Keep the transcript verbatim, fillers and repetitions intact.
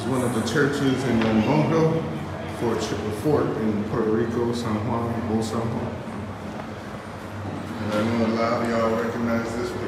one of the churches in El Morro, Fort, Fort in Puerto Rico, San Juan, Old San Juan. And I know a lot of y'all recognize this place.